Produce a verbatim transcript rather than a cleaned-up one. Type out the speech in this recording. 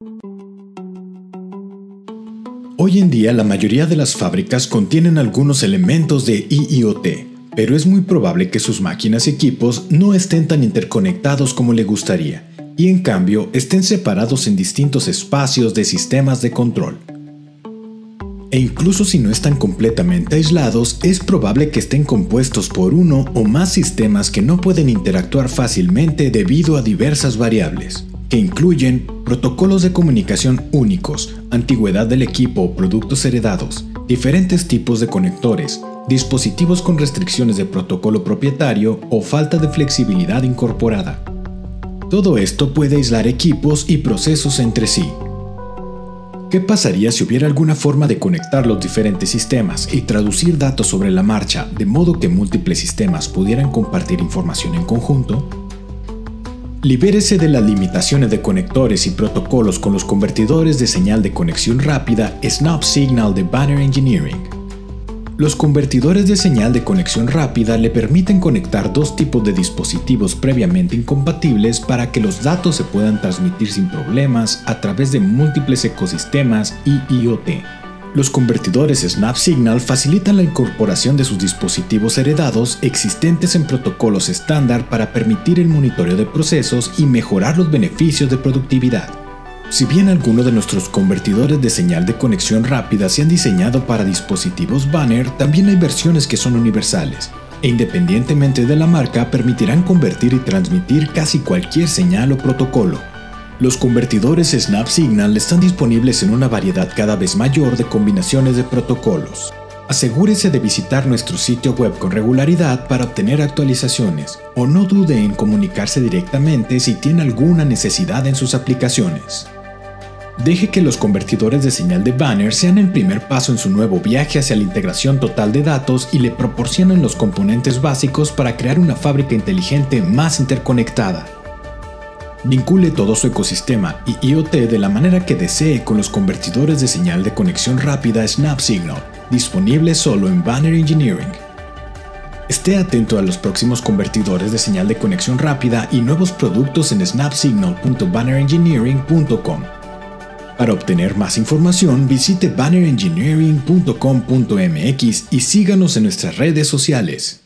Hoy en día la mayoría de las fábricas contienen algunos elementos de I I o T, pero es muy probable que sus máquinas y equipos no estén tan interconectados como le gustaría, y en cambio estén separados en distintos espacios de sistemas de control. E incluso si no están completamente aislados, es probable que estén compuestos por uno o más sistemas que no pueden interactuar fácilmente debido a diversas variables, que incluyen protocolos de comunicación únicos, antigüedad del equipo o productos heredados, diferentes tipos de conectores, dispositivos con restricciones de protocolo propietario o falta de flexibilidad incorporada. Todo esto puede aislar equipos y procesos entre sí. ¿Qué pasaría si hubiera alguna forma de conectar los diferentes sistemas y traducir datos sobre la marcha de modo que múltiples sistemas pudieran compartir información en conjunto? Libérese de las limitaciones de conectores y protocolos con los convertidores de señal de conexión rápida Snap Signal de Banner Engineering. Los convertidores de señal de conexión rápida le permiten conectar dos tipos de dispositivos previamente incompatibles para que los datos se puedan transmitir sin problemas a través de múltiples ecosistemas I I o T. Los convertidores Snap Signal facilitan la incorporación de sus dispositivos heredados existentes en protocolos estándar para permitir el monitoreo de procesos y mejorar los beneficios de productividad. Si bien algunos de nuestros convertidores de señal de conexión rápida se han diseñado para dispositivos Banner, también hay versiones que son universales, e independientemente de la marca permitirán convertir y transmitir casi cualquier señal o protocolo. Los convertidores Snap Signal están disponibles en una variedad cada vez mayor de combinaciones de protocolos. Asegúrese de visitar nuestro sitio web con regularidad para obtener actualizaciones, o no dude en comunicarse directamente si tiene alguna necesidad en sus aplicaciones. Deje que los convertidores de señal de Banner sean el primer paso en su nuevo viaje hacia la integración total de datos y le proporcionen los componentes básicos para crear una fábrica inteligente más interconectada. Vincule todo su ecosistema I I o T de la manera que desee con los convertidores de señal de conexión rápida Snap Signal, disponibles solo en Banner Engineering. Esté atento a los próximos convertidores de señal de conexión rápida y nuevos productos en snap signal punto banner engineering punto com. Para obtener más información, visite banner engineering punto com punto m x y síganos en nuestras redes sociales.